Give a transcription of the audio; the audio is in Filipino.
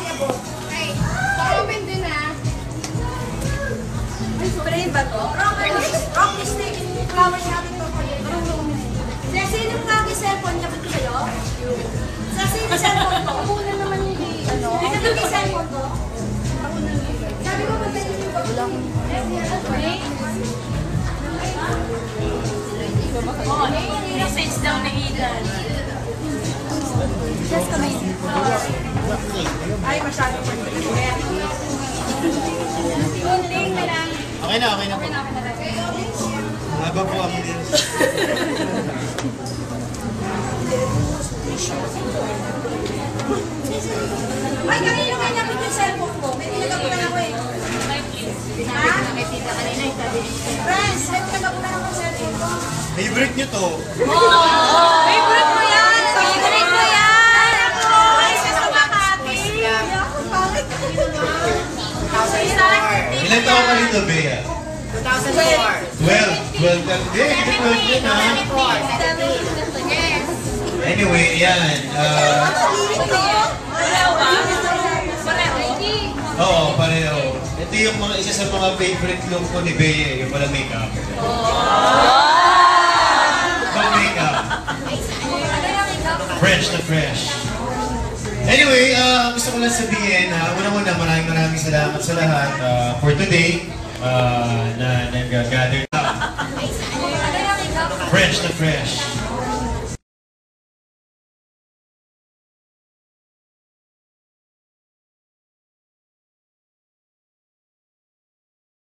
abot. Okay. Open din ha. Spray ba to? Rock stick. Flowers natin to. Sa sino kami cellphone niya ba ito sa'yo? Sa sino cellphone to? Una naman hindi. Ito yung cellphone to? Sabi ko pag tayo yung bagulang. Oo, message daw na Idan. Just kamay. Ay, masyadong pag-iwet. Kunting na lang. Okay na, okay na po. Haba po ang din. Ay, kanino nga niya yung cellphone ko? May nilagapunan ako eh. Ha? Friends, may nilagapunan ako yung cellphone ko. Favorite nyo to. Favorite mo yan! Favorite mo yan! Ako! Ay, sa Makati! Bakit? Ilan taon ka rito, Bea? 2004. 12. 12 ka. Eh, hindi 12 yun ha. Yes. Anyway, yan. Oo, pareho. Ito yung mga isa sa mga favorite look ko ni Bea, yung pala makeup. Pag makeup. Fresh na fresh. Anyway, gusto ko lang sabihin, una-una maraming salamat sa lahat for today na nag-gather. Fresh na fresh.